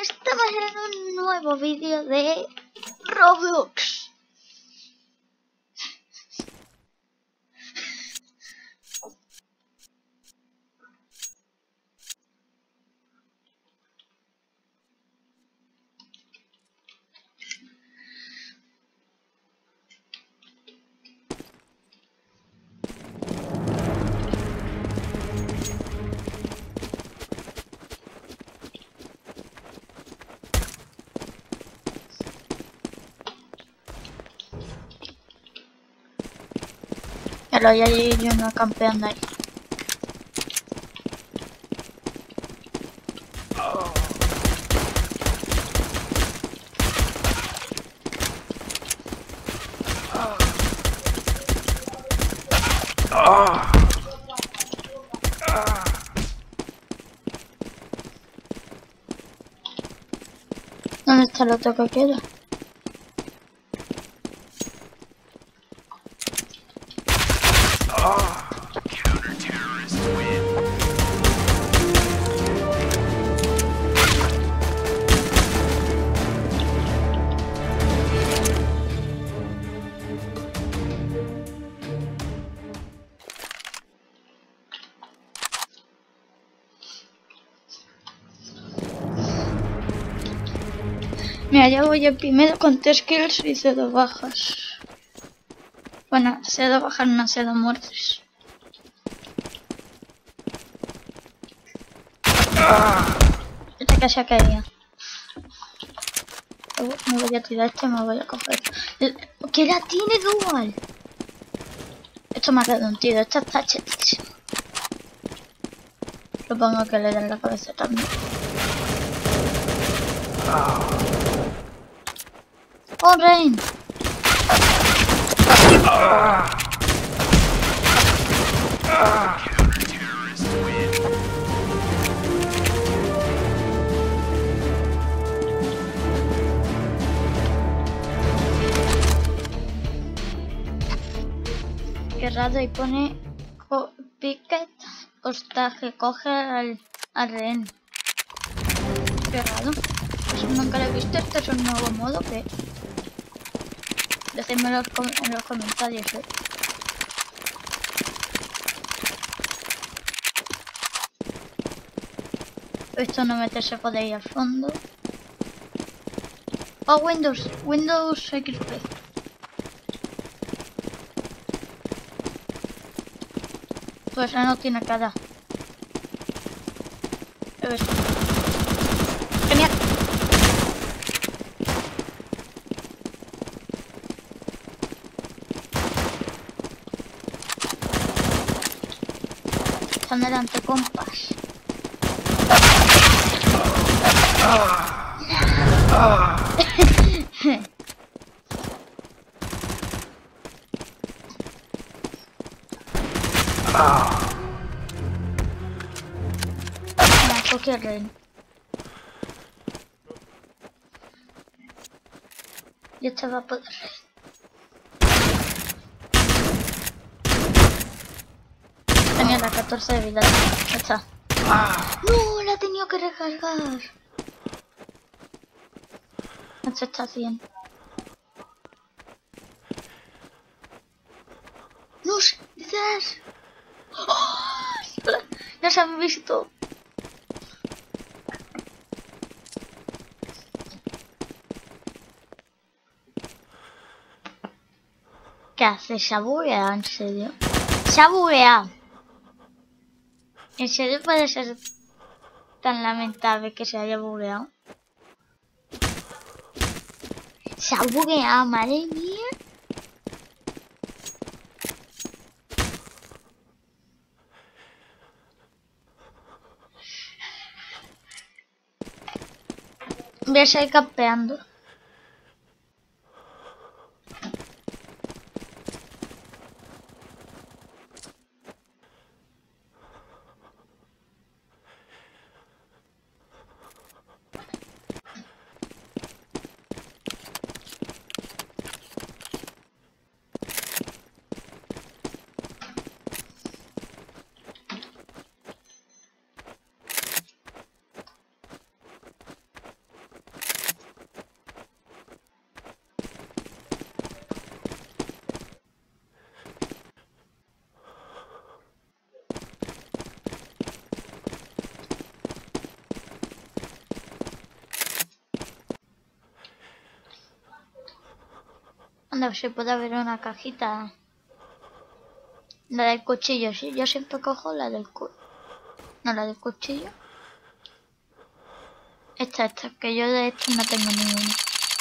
estamos en un nuevo vídeo de Roblox. Pero ya hay uno campeando ahí. ¿Dónde está el otro que queda? Mira, ya voy el primero con 3 kills y 0 bajas. Bueno, 0 bajas, no 0 muertes. Este que se ha caído. Me voy a tirar este, me voy a coger. ¡Que la tiene dual! Esto me ha dado un tiro, esto está chetísimo. Supongo que le den la cabeza también. ¡Oh, Rain! Qué raro, y pone picket hostaje, coge al rehén. Qué raro. Eso nunca lo he visto, este es un nuevo modo que... Decidme en los comentarios, Esto no meterse por ahí al fondo. Oh, Windows XP. Pues no tiene cara. Genial. Están delante, compas. Cogí el rey. Y este va a poder rey. Tenía la 14 de vida. Ya está. ¡No! La he tenido que recargar. Esto está 100. ¡No! ¡Detrás! ¡Oh! ¡Ya se han visto! ¿Qué hace? ¿Se ha bugueado? ¿En serio? ¡Se ha bugueado! ¿En serio puede ser tan lamentable que se haya bugueado? ¡Se ha bugueado! ¡Madre mía! Voy a seguir campeando. donde se puede ver una cajita. La del cuchillo, sí. Yo siempre cojo la del no, la del cuchillo. Esta, que yo de esta no tengo ninguna.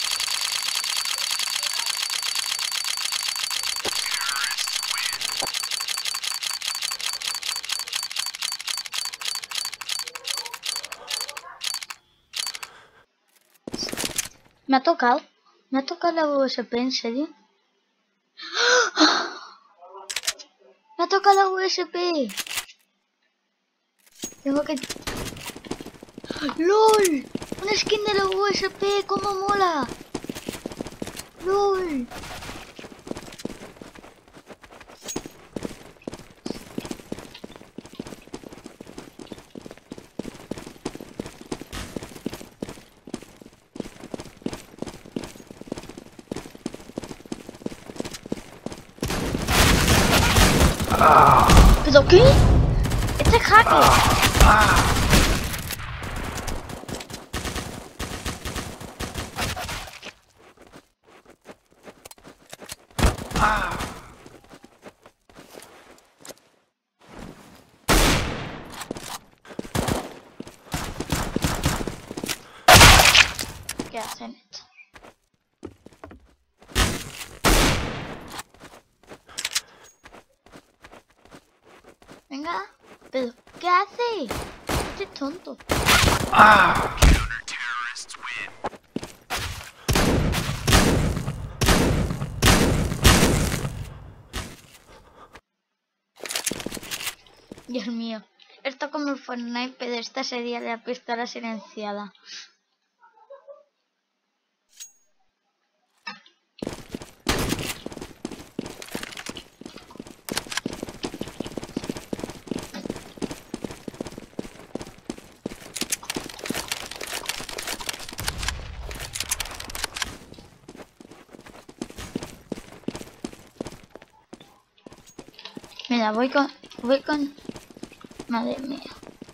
Me ha tocado la USP, ¿en serio? Me ha tocado la USP. Tengo que... ¡LOL! Una skin de la USP, ¡cómo mola! ¡LOL! ¿Pero qué? Este es hacker. ¿Qué hacen esto? Venga, pero ¿qué hace? Este es tonto. Dios mío, esto como el Fortnite, pero esta sería la pistola silenciada. Mira, voy con... Madre mía.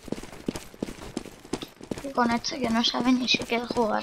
Voy con esto que no sabe ni siquiera jugar.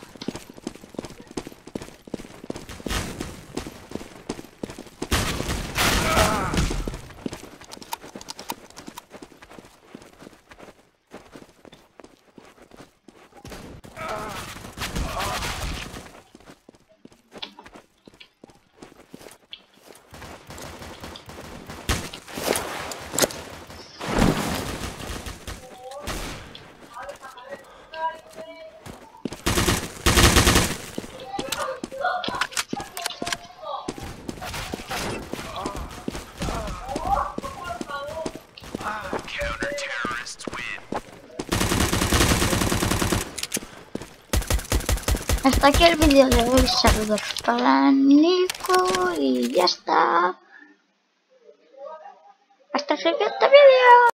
Hasta aquí el vídeo de hoy. Saludos para Nico y ya está. Hasta el siguiente vídeo.